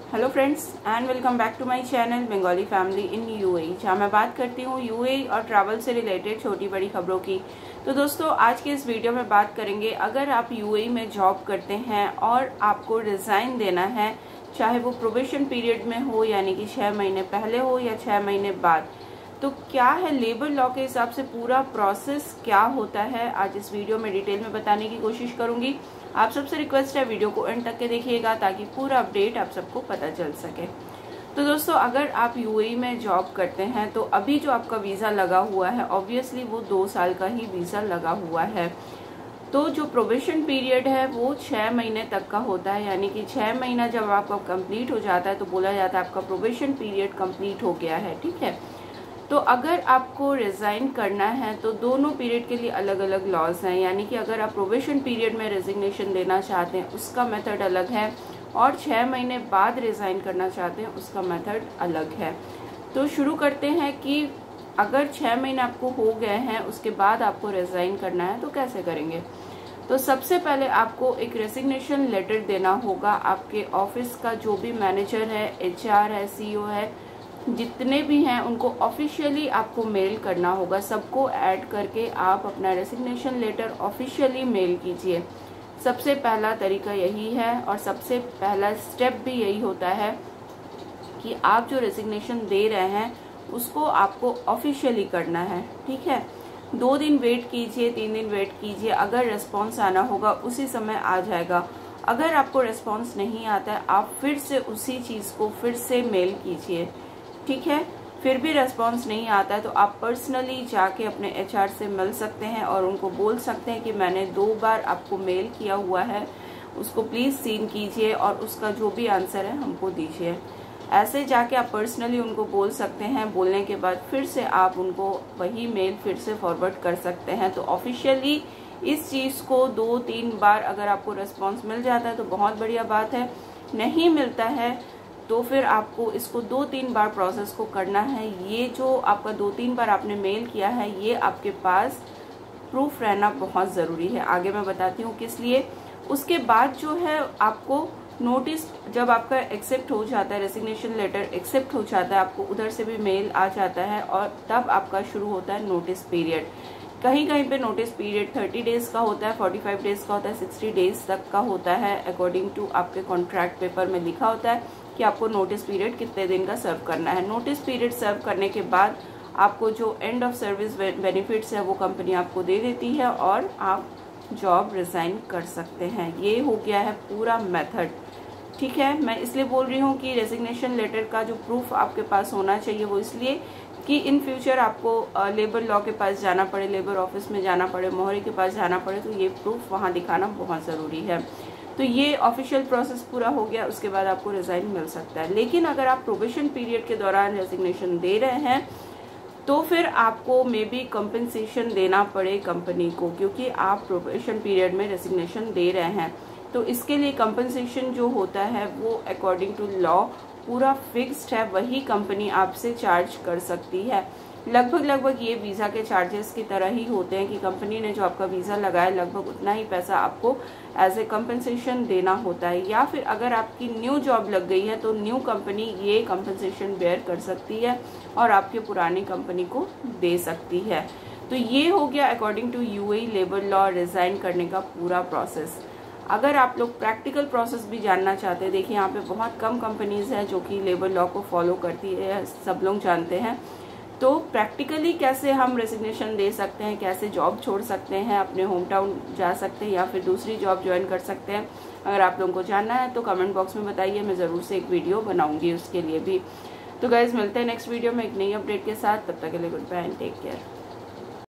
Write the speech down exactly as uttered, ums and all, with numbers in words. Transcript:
Hello friends and welcome back to my channel Bengali family in UAE, जहाँ मैं बात करती हूँ यूएई और ट्रैवल से रिलेटेड छोटी बड़ी खबरों की। तो दोस्तों, आज के इस वीडियो में बात करेंगे, अगर आप यूएई में जॉब करते हैं और आपको रिजाइन देना है, चाहे वो प्रोबेशन पीरियड में हो यानी कि छः महीने पहले हो या छः महीने बाद, तो क्या है लेबर लॉ के हिसाब से पूरा प्रोसेस क्या होता है, आज इस वीडियो में डिटेल में बताने की कोशिश करूंगी। आप सबसे रिक्वेस्ट है वीडियो को एंड तक के देखिएगा ताकि पूरा अपडेट आप सबको पता चल सके। तो दोस्तों, अगर आप यूएई में जॉब करते हैं तो अभी जो आपका वीज़ा लगा हुआ है ऑब्वियसली वो दो साल का ही वीज़ा लगा हुआ है। तो जो प्रोबेशन पीरियड है वो छः महीने तक का होता है, यानी कि छः महीना जब आपका कंप्लीट हो जाता है तो बोला जाता है आपका प्रोबेशन पीरियड कंप्लीट हो गया है। ठीक है, तो अगर आपको रिज़ाइन करना है तो दोनों पीरियड के लिए अलग अलग लॉज हैं, यानी कि अगर आप प्रोबेशन पीरियड में रेजिग्नेशन देना चाहते हैं उसका मेथड अलग है और छः महीने बाद रिज़ाइन करना चाहते हैं उसका मेथड अलग है। तो शुरू करते हैं कि अगर छः महीने आपको हो गए हैं उसके बाद आपको रिज़ाइन करना है तो कैसे करेंगे। तो सबसे पहले आपको एक रेजिग्नेशन लेटर देना होगा। आपके ऑफिस का जो भी मैनेजर है, एचआर है, सीईओ है, जितने भी हैं उनको ऑफिशियली आपको मेल करना होगा। सबको ऐड करके आप अपना रेजिग्नेशन लेटर ऑफिशियली मेल कीजिए। सबसे पहला तरीका यही है और सबसे पहला स्टेप भी यही होता है कि आप जो रेजिग्नेशन दे रहे हैं उसको आपको ऑफिशियली करना है। ठीक है, दो दिन वेट कीजिए, तीन दिन वेट कीजिए, अगर रिस्पॉन्स आना होगा उसी समय आ जाएगा। अगर आपको रिस्पॉन्स नहीं आता है आप फिर से उसी चीज़ को फिर से मेल कीजिए। ठीक है, फिर भी रेस्पॉन्स नहीं आता है तो आप पर्सनली जाके अपने एचआर से मिल सकते हैं और उनको बोल सकते हैं कि मैंने दो बार आपको मेल किया हुआ है, उसको प्लीज़ सीन कीजिए और उसका जो भी आंसर है हमको दीजिए। ऐसे जाके आप पर्सनली उनको बोल सकते हैं। बोलने के बाद फिर से आप उनको वही मेल फिर से फॉरवर्ड कर सकते हैं। तो ऑफिशियली इस चीज़ को दो तीन बार अगर आपको रेस्पॉन्स मिल जाता है तो बहुत बढ़िया बात है, नहीं मिलता है तो फिर आपको इसको दो तीन बार प्रोसेस को करना है। ये जो आपका दो तीन बार आपने मेल किया है ये आपके पास प्रूफ रहना बहुत ज़रूरी है। आगे मैं बताती हूँ किस लिए। उसके बाद जो है आपको नोटिस, जब आपका एक्सेप्ट हो जाता है, रेजिग्नेशन लेटर एक्सेप्ट हो जाता है, आपको उधर से भी मेल आ जाता है और तब आपका शुरू होता है नोटिस पीरियड। कहीं कहीं पे नोटिस पीरियड थर्टी डेज का होता है, फोर्टी फाइव डेज का होता है, सिक्सटी डेज तक का होता है। अकॉर्डिंग टू आपके कॉन्ट्रैक्ट पेपर में लिखा होता है कि आपको नोटिस पीरियड कितने दिन का सर्व करना है। नोटिस पीरियड सर्व करने के बाद आपको जो एंड ऑफ सर्विस बेनिफिट्स है वो कंपनी आपको दे देती है और आप जॉब रिजाइन कर सकते हैं। ये हो गया है पूरा मेथड। ठीक है, मैं इसलिए बोल रही हूँ कि रेजिग्नेशन लेटर का जो प्रूफ आपके पास होना चाहिए वो इसलिए कि इन फ्यूचर आपको लेबर लॉ के पास जाना पड़े, लेबर ऑफिस में जाना पड़े, मोहरे के पास जाना पड़े तो ये प्रूफ वहाँ दिखाना बहुत ज़रूरी है। तो ये ऑफिशियल प्रोसेस पूरा हो गया, उसके बाद आपको रिजाइन मिल सकता है। लेकिन अगर आप प्रोबेशन पीरियड के दौरान रेजिग्नेशन दे रहे हैं तो फिर आपको मे बी कंपनसेशन देना पड़े कंपनी को, क्योंकि आप प्रोबेशन पीरियड में रेजिग्नेशन दे रहे हैं। तो इसके लिए कंपनसेशन जो होता है वो अकॉर्डिंग टू लॉ पूरा फिक्स्ड है, वही कंपनी आपसे चार्ज कर सकती है। लगभग लगभग ये वीज़ा के चार्जेस की तरह ही होते हैं कि कंपनी ने जो आपका वीज़ा लगाया लगभग उतना ही पैसा आपको एज ए कंपनसेशन देना होता है। या फिर अगर आपकी न्यू जॉब लग गई है तो न्यू कंपनी ये कंपनसेशन बेयर कर सकती है और आपके पुरानी कंपनी को दे सकती है। तो ये हो गया according to UAE labour law resign करने का पूरा प्रोसेस। अगर आप लोग प्रैक्टिकल प्रोसेस भी जानना चाहते हैं, देखिए यहाँ पे बहुत कम कंपनीज है जो कि लेबर लॉ को फॉलो करती है, सब लोग जानते हैं। तो प्रैक्टिकली कैसे हम रेजिग्नेशन दे सकते हैं, कैसे जॉब छोड़ सकते हैं, अपने होम टाउन जा सकते हैं या फिर दूसरी जॉब ज्वाइन कर सकते हैं, अगर आप लोगों को जानना है तो कमेंट बॉक्स में बताइए, मैं ज़रूर से एक वीडियो बनाऊंगी उसके लिए भी। तो गाइज मिलते हैं नेक्स्ट वीडियो में एक नई अपडेट के साथ, तब तक के लिए good bye and take care.